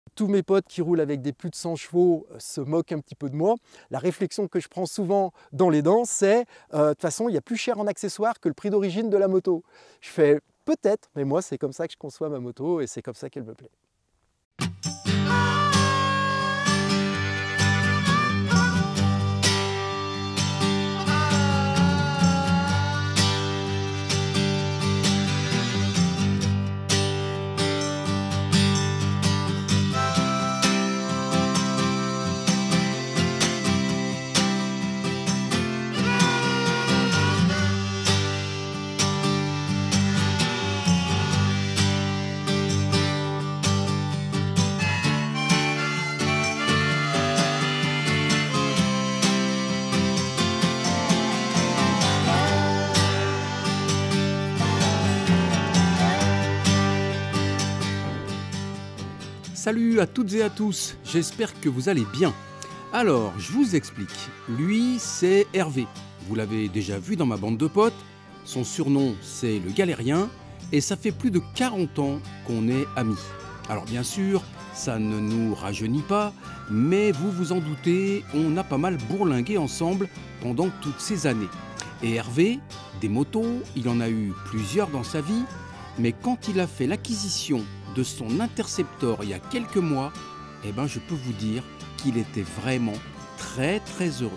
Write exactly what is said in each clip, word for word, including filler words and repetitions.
Tous mes potes qui roulent avec des plus de cent chevaux se moquent un petit peu de moi. La réflexion que je prends souvent dans les dents, c'est euh, de toute façon, il y a plus cher en accessoires que le prix d'origine de la moto. Je fais peut-être, mais moi, c'est comme ça que je conçois ma moto et c'est comme ça qu'elle me plaît. Salut à toutes et à tous, j'espère que vous allez bien. Alors, je vous explique. Lui, c'est Hervé. Vous l'avez déjà vu dans ma bande de potes. Son surnom, c'est le Galérien. Et ça fait plus de quarante ans qu'on est amis. Alors bien sûr, ça ne nous rajeunit pas, mais vous vous en doutez, on a pas mal bourlingué ensemble pendant toutes ces années. Et Hervé, des motos, il en a eu plusieurs dans sa vie, mais quand il a fait l'acquisition de son Interceptor il y a quelques mois, eh ben je peux vous dire qu'il était vraiment très très heureux.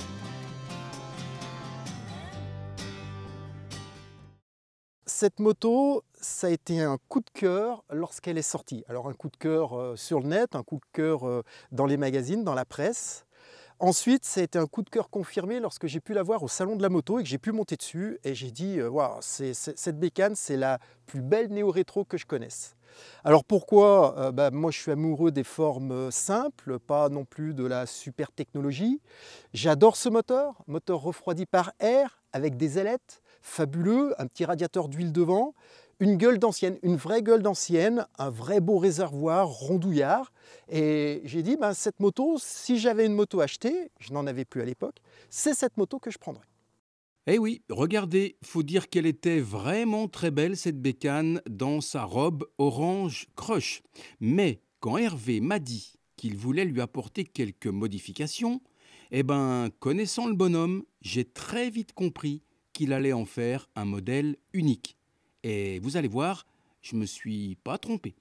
Cette moto, ça a été un coup de cœur lorsqu'elle est sortie. Alors un coup de cœur euh, sur le net, un coup de cœur euh, dans les magazines, dans la presse. Ensuite, ça a été un coup de cœur confirmé lorsque j'ai pu la voir au salon de la moto et que j'ai pu monter dessus. Et j'ai dit, euh, waouh, c'est, c'est, cette bécane, c'est la plus belle néo-rétro que je connaisse. Alors pourquoi euh, bah, moi je suis amoureux des formes simples, pas non plus de la super technologie. J'adore ce moteur, moteur refroidi par air avec des ailettes, fabuleux, un petit radiateur d'huile devant, une gueule d'ancienne, une vraie gueule d'ancienne, un vrai beau réservoir rondouillard. Et j'ai dit, bah, cette moto, si j'avais une moto achetée, je n'en avais plus à l'époque, c'est cette moto que je prendrais. Eh oui, regardez, faut dire qu'elle était vraiment très belle cette bécane dans sa robe orange crush. Mais quand Hervé m'a dit qu'il voulait lui apporter quelques modifications, eh ben, connaissant le bonhomme, j'ai très vite compris qu'il allait en faire un modèle unique. Et vous allez voir, je me suis pas trompé.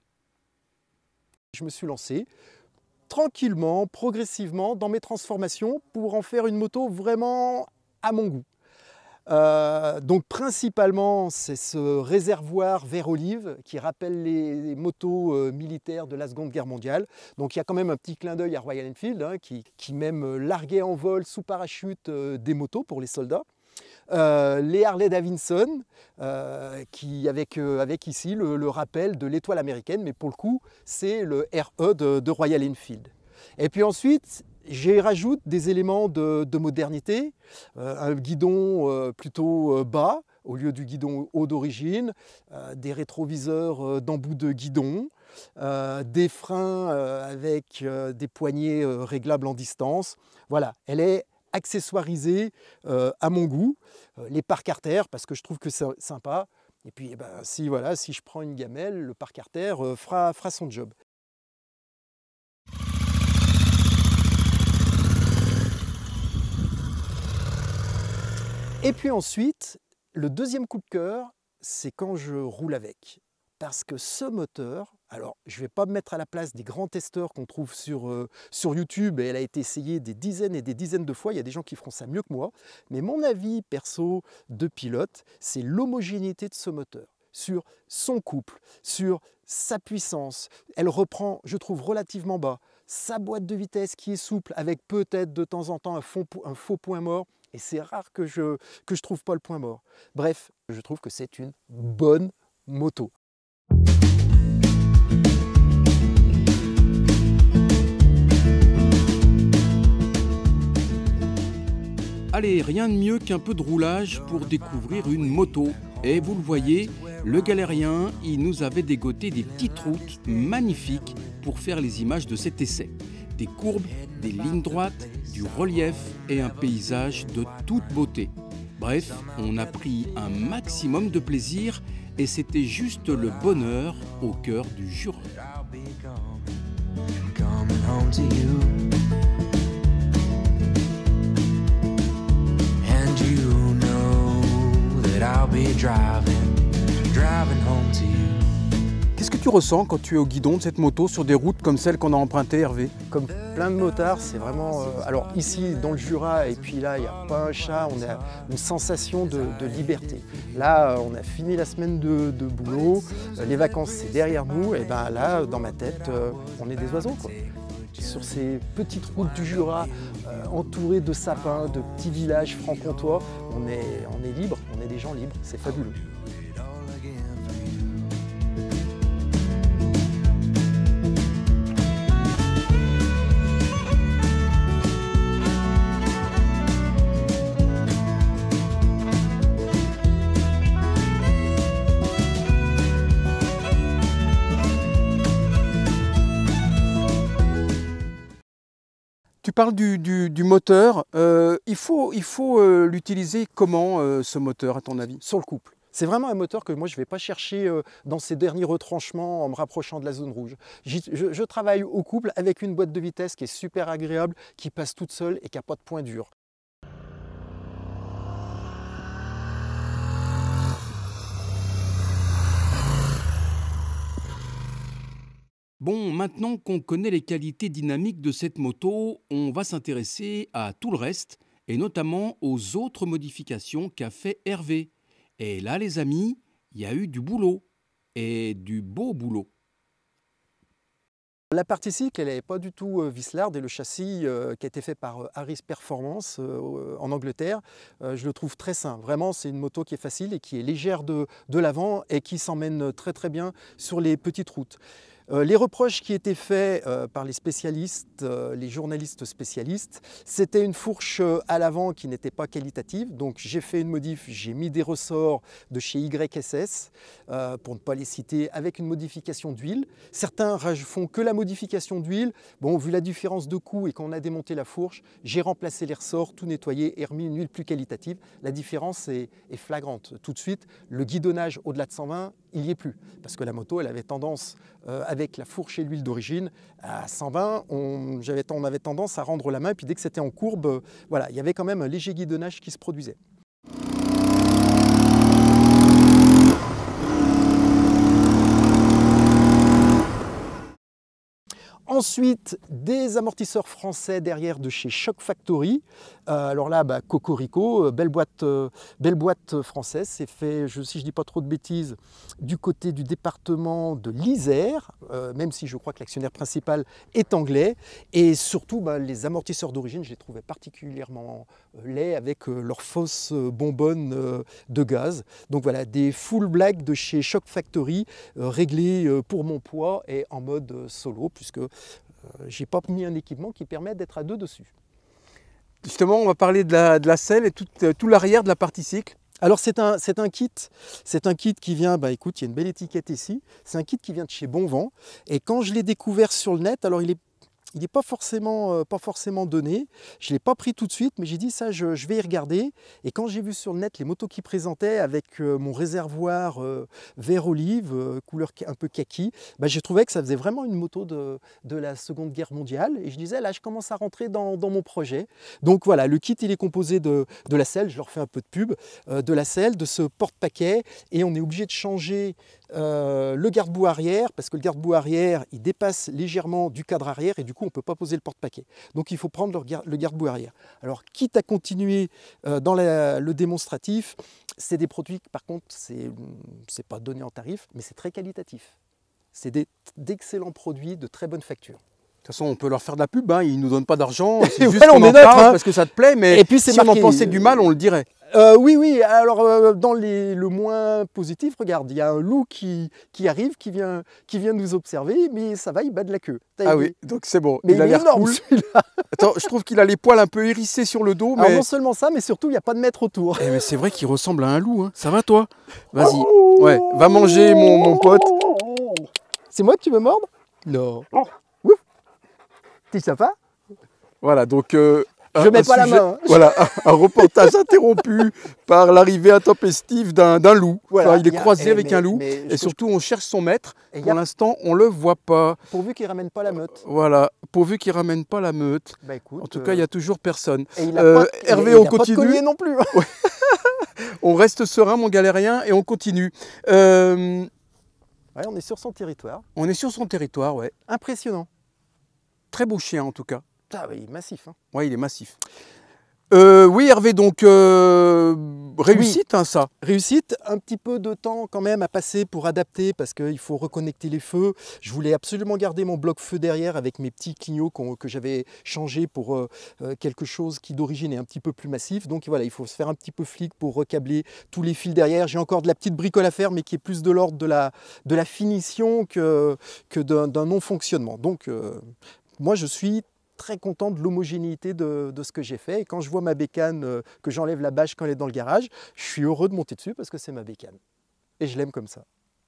Je me suis lancé tranquillement, progressivement dans mes transformations pour en faire une moto vraiment à mon goût. Euh, donc principalement, c'est ce réservoir vert olive qui rappelle les, les motos euh, militaires de la Seconde Guerre mondiale. Donc il y a quand même un petit clin d'œil à Royal Enfield hein, qui, qui même larguait en vol sous parachute euh, des motos pour les soldats. Euh, les Harley Davidson, euh, qui, avec, euh, avec ici le, le rappel de l'étoile américaine, mais pour le coup, c'est le R E de, de Royal Enfield. Et puis ensuite, j'y rajoute des éléments de, de modernité, euh, un guidon euh, plutôt euh, bas au lieu du guidon haut d'origine, euh, des rétroviseurs euh, d'embout de guidon, euh, des freins euh, avec euh, des poignées euh, réglables en distance. Voilà, elle est accessoirisée euh, à mon goût. Euh, les parcs-artères, parce que je trouve que c'est sympa. Et puis, eh ben, si, voilà, si je prends une gamelle, le parc-artère euh, fera, fera son job. Et puis ensuite, le deuxième coup de cœur, c'est quand je roule avec. Parce que ce moteur, alors je ne vais pas me mettre à la place des grands testeurs qu'on trouve sur, euh, sur YouTube, et elle a été essayée des dizaines et des dizaines de fois, il y a des gens qui feront ça mieux que moi, mais mon avis perso de pilote, c'est l'homogénéité de ce moteur, sur son couple, sur sa puissance. Elle reprend, je trouve, relativement bas, sa boîte de vitesse qui est souple, avec peut-être de temps en temps un, fond, un faux point mort, et c'est rare que je que je trouve pas le point mort. Bref, je trouve que c'est une bonne moto. Allez, rien de mieux qu'un peu de roulage pour découvrir une moto. Et vous le voyez, le Galérien, il nous avait dégoté des petites routes magnifiques pour faire les images de cet essai. Des courbes, des lignes droites, du relief et un paysage de toute beauté. Bref, on a pris un maximum de plaisir et c'était juste le bonheur au cœur du Jura. home to you. And you know that I'll be driving, driving home to you. Qu'est-ce que tu ressens quand tu es au guidon de cette moto sur des routes comme celles qu'on a empruntées, Hervé? Comme plein de motards, c'est vraiment... Euh, alors ici, dans le Jura, et puis là, il n'y a pas un chat, on a une sensation de, de liberté. Là, on a fini la semaine de, de boulot, les vacances, c'est derrière nous, et ben là, dans ma tête, euh, on est des oiseaux, quoi. Sur ces petites routes du Jura, euh, entourées de sapins, de petits villages franc-comtois, on est, on est libre, on est des gens libres, c'est fabuleux. Tu parles du, du, du moteur, euh, il faut, il faut euh, l'utiliser comment euh, ce moteur à ton avis? Sur le couple. C'est vraiment un moteur que moi je ne vais pas chercher euh, dans ces derniers retranchements en me rapprochant de la zone rouge. Je, je travaille au couple avec une boîte de vitesse qui est super agréable, qui passe toute seule et qui n'a pas de point dur. Bon, maintenant qu'on connaît les qualités dynamiques de cette moto, on va s'intéresser à tout le reste, et notamment aux autres modifications qu'a fait Hervé. Et là, les amis, il y a eu du boulot, et du beau boulot. La partie cycle, elle n'est pas du tout euh, vislarde, et le châssis euh, qui a été fait par euh, Harris Performance euh, en Angleterre, euh, je le trouve très sain. Vraiment, c'est une moto qui est facile et qui est légère de, de l'avant et qui s'emmène très très bien sur les petites routes. Euh, les reproches qui étaient faits euh, par les spécialistes, euh, les journalistes spécialistes, c'était une fourche à l'avant qui n'était pas qualitative. Donc j'ai fait une modif, j'ai mis des ressorts de chez Y S S, euh, pour ne pas les citer, avec une modification d'huile. Certains font que la modification d'huile. Bon, vu la différence de coût et qu'on a démonté la fourche, j'ai remplacé les ressorts, tout nettoyé et remis une huile plus qualitative. La différence est, est flagrante. Tout de suite, le guidonnage au-delà de cent vingt, il n'y est plus. Parce que la moto, elle avait tendance, euh, avec la fourche et l'huile d'origine, à cent vingt, on, on avait tendance à rendre la main. Et puis dès que c'était en courbe, euh, voilà, il y avait quand même un léger guidonnage qui se produisait. Ensuite, des amortisseurs français derrière de chez Shock Factory. Euh, alors là, bah, Cocorico, euh, belle boîte, euh, belle boîte française. C'est fait, je, si je ne dis pas trop de bêtises, du côté du département de l'Isère, euh, même si je crois que l'actionnaire principal est anglais. Et surtout, bah, les amortisseurs d'origine, je les trouvais particulièrement euh, laids avec euh, leur fausse euh, bonbonne euh, de gaz. Donc voilà, des full black de chez Shock Factory, euh, réglés euh, pour mon poids et en mode euh, solo, puisque Euh, j'ai pas mis un équipement qui permet d'être à deux dessus. Justement, on va parler de la, de la selle et tout, tout l'arrière de la partie cycle. Alors c'est un, c'est un kit, c'est un kit qui vient, bah écoute, il y a une belle étiquette ici, c'est un kit qui vient de chez Bonvent. Et quand je l'ai découvert sur le net, alors il est Il n'est pas forcément, euh, pas forcément donné. Je ne l'ai pas pris tout de suite, mais j'ai dit ça, je, je vais y regarder. Et quand j'ai vu sur le net les motos qu'ils présentaient avec euh, mon réservoir euh, vert olive, euh, couleur un peu kaki, bah, j'ai trouvé que ça faisait vraiment une moto de, de la Seconde Guerre mondiale. Et je disais, là, je commence à rentrer dans, dans mon projet. Donc voilà, le kit, il est composé de, de la selle, je leur fais un peu de pub, euh, de la selle, de ce porte-paquet. Et on est obligé de changer euh, le garde-boue arrière, parce que le garde-boue arrière, il dépasse légèrement du cadre arrière, et du coup, on ne peut pas poser le porte-paquet. Donc il faut prendre le garde-boue arrière. Alors quitte à continuer euh, dans la, le démonstratif, c'est des produits, par contre, c'est c'est pas donné en tarif, mais c'est très qualitatif. C'est d'excellents produits de très bonne facture. De toute façon, on peut leur faire de la pub, hein. Ils ne nous donnent pas d'argent, c'est juste ouais, qu'on on en est neutre, parle hein. parce que ça te plaît, mais et puis, si marqué, on en pensait du mal, on le dirait. Euh, oui, oui, alors euh, dans les, le moins positif, regarde, il y a un loup qui, qui arrive, qui vient, qui vient nous observer, mais ça va, il bat de la queue. Ah oui, donc c'est bon, mais il a l'air cool. Celui-là. Attends, je trouve qu'il a les poils un peu hérissés sur le dos, mais... Alors non seulement ça, mais surtout, il n'y a pas de maître autour. Eh mais c'est vrai qu'il ressemble à un loup, hein. Ça va toi? Vas-y, ouais, va manger mon, mon pote. C'est moi que tu veux mordre? Non. Ouf. T'es sympa? Voilà, donc euh, Je un, mets un pas la sujet- main, hein. Voilà, un, un reportage interrompu par l'arrivée intempestive d'un d'un loup. Voilà, Enfin, il est y a- croisé eh, avec mais- un loup. mais je- Et surtout, on cherche son maître. Et y Pour a- l'instant, on le voit pas. Pourvu qu'il ramène pas la meute. Voilà, pourvu qu'il ramène pas la meute. Bah écoute. En tout cas, il y a toujours personne. Et il a Euh, pas, de- Hervé, il a- on il a pas de continue. collier non plus. On reste serein, mon galérien, et on continue. Euh, Ouais, on est sur son territoire. on est sur son territoire, ouais. Impressionnant. Très beau chien, en tout cas. Ah oui, massif. Hein. Ouais, il est massif. Euh, oui, Hervé, donc euh, réussite, hein, ça. Réussite, un petit peu de temps quand même à passer pour adapter parce qu'il faut reconnecter les feux. Je voulais absolument garder mon bloc feu derrière avec mes petits clignots qu'on- que j'avais changé pour euh, euh, quelque chose qui d'origine est un petit peu plus massif. Donc voilà, il faut se faire un petit peu flic pour recabler tous les fils derrière. J'ai encore de la petite bricole à faire mais qui est plus de l'ordre de la, de la finition que, que d'un d'un non-fonctionnement. Donc euh, moi je suis très content de l'homogénéité de, de ce que j'ai fait. Et quand je vois ma bécane, euh, que j'enlève la bâche quand elle est dans le garage, je suis heureux de monter dessus parce que c'est ma bécane. Et je l'aime comme ça.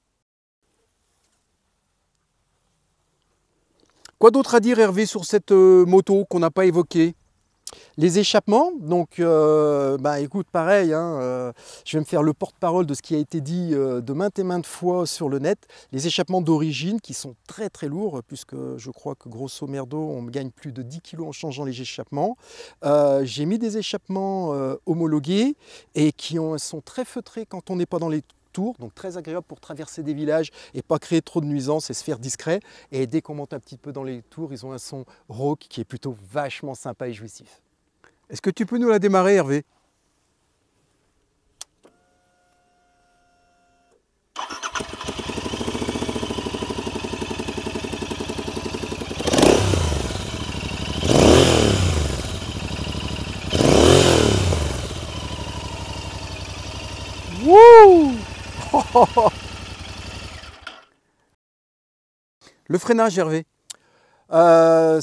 Quoi d'autre à dire, Hervé, sur cette euh, moto qu'on n'a pas évoquée? Les échappements, donc euh, bah, écoute, pareil, hein, euh, je vais me faire le porte-parole de ce qui a été dit euh, de maintes et maintes fois sur le net. Les échappements d'origine qui sont très très lourds, puisque je crois que grosso merdo, on gagne plus de dix kilos en changeant les échappements. Euh, J'ai mis des échappements euh, homologués et qui ont, sont très feutrés quand on n'est pas dans les tours, donc très agréable pour traverser des villages et pas créer trop de nuisances et se faire discret. Et dès qu'on monte un petit peu dans les tours, ils ont un son rauque qui est plutôt vachement sympa et jouissif. Est-ce que tu peux nous la démarrer, Hervé? Wouh! Le freinage, Hervé? Euh,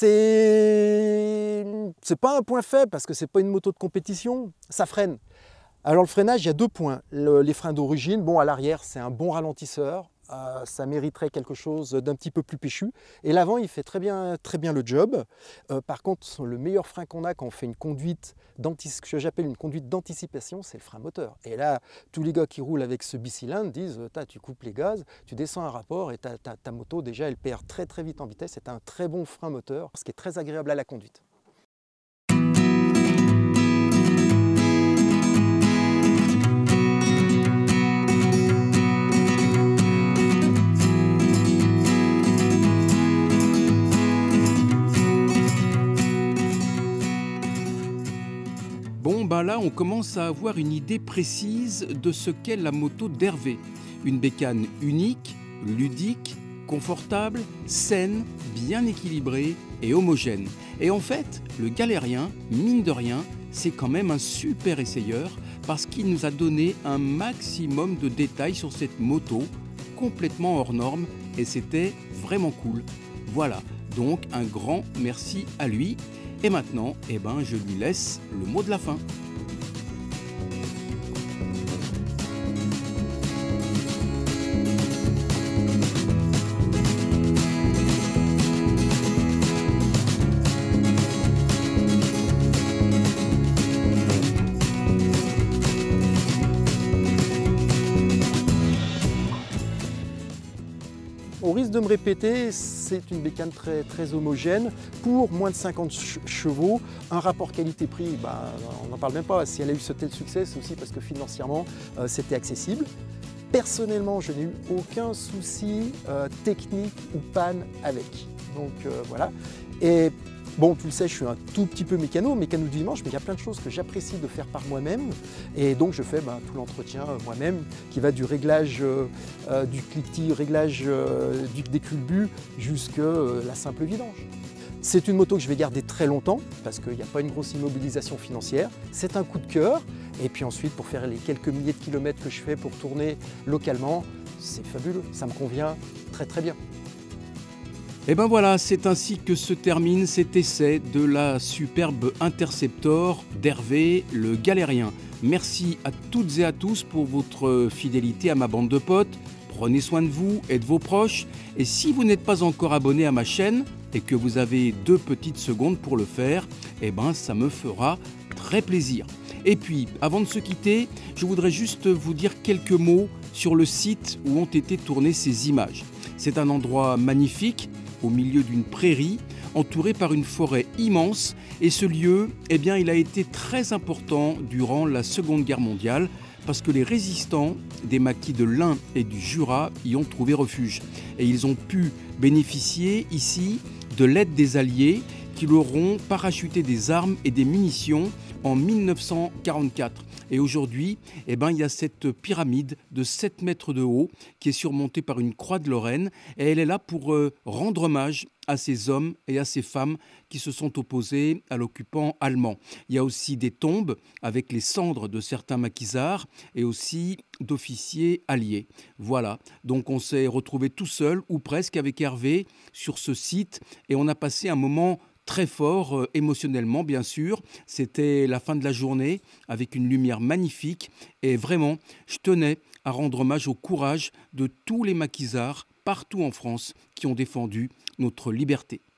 c'est c'est pas un point faible parce que c'est pas une moto de compétition, ça freine. Alors le freinage, il y a deux points. Le- les freins d'origine, bon à l'arrière c'est un bon ralentisseur, euh, ça mériterait quelque chose d'un petit peu plus péchu. Et l'avant il fait très bien, très bien le job. Euh, par contre le meilleur frein qu'on a quand on fait une conduite, d'anti- ce que j'appelle une conduite d'anticipation, c'est le frein moteur. Et là tous les gars qui roulent avec ce bicylindre disent Tain, tu coupes les gaz, tu descends un rapport et ta, ta- ta moto déjà elle perd très très vite en vitesse. C'est un très bon frein moteur, ce qui est très agréable à la conduite. Bon, ben là, on commence à avoir une idée précise de ce qu'est la moto d'Hervé. Une bécane unique, ludique, confortable, saine, bien équilibrée et homogène. Et en fait, le galérien, mine de rien, c'est quand même un super essayeur parce qu'il nous a donné un maximum de détails sur cette moto, complètement hors norme, et c'était vraiment cool. Voilà, donc un grand merci à lui. Et maintenant, eh ben, je lui laisse le mot de la fin. Au risque de me répéter, c'est une bécane très, très homogène. Pour moins de cinquante che- chevaux, un rapport qualité-prix, bah, on n'en parle même pas. Si elle a eu ce tel succès, c'est aussi parce que financièrement, euh, c'était accessible. Personnellement, je n'ai eu aucun souci euh, technique ou panne avec. Donc euh, voilà. Et bon, tu le sais, je suis un tout petit peu mécano, mécano du dimanche, mais il y a plein de choses que j'apprécie de faire par moi-même. Et donc je fais ben, tout l'entretien euh, moi-même, qui va du réglage euh, euh, du cliquetis, réglage euh, du, des culbus, jusqu'à euh, la simple vidange. C'est une moto que je vais garder très longtemps, parce qu'il n'y a pas une grosse immobilisation financière. C'est un coup de cœur. Et puis ensuite, pour faire les quelques milliers de kilomètres que je fais pour tourner localement, c'est fabuleux. Ça me convient très très bien. Et ben voilà, c'est ainsi que se termine cet essai de la superbe Interceptor d'Hervé le Galérien. Merci à toutes et à tous pour votre fidélité à ma bande de potes. Prenez soin de vous et de vos proches. Et si vous n'êtes pas encore abonné à ma chaîne, et que vous avez deux petites secondes pour le faire, eh ben ça me fera très plaisir. Et puis, avant de se quitter, je voudrais juste vous dire quelques mots sur le site où ont été tournées ces images. C'est un endroit magnifique, au milieu d'une prairie, entouré par une forêt immense, et ce lieu, eh bien, il a été très important durant la Seconde Guerre mondiale, parce que les résistants des maquis de l'Ain et du Jura y ont trouvé refuge. Et ils ont pu bénéficier ici de l'aide des Alliés qui leur ont parachuté des armes et des munitions en mille neuf cent quarante-quatre. Et aujourd'hui, eh ben, il y a cette pyramide de sept mètres de haut qui est surmontée par une croix de Lorraine. Et elle est là pour euh, rendre hommage à ces hommes et à ces femmes qui se sont opposés à l'occupant allemand. Il y a aussi des tombes avec les cendres de certains maquisards et aussi d'officiers alliés. Voilà, donc on s'est retrouvés tout seul ou presque avec Hervé sur ce site et on a passé un moment très fort, euh, émotionnellement bien sûr. C'était la fin de la journée avec une lumière magnifique et vraiment, je tenais à rendre hommage au courage de tous les maquisards partout en France qui ont défendu notre liberté.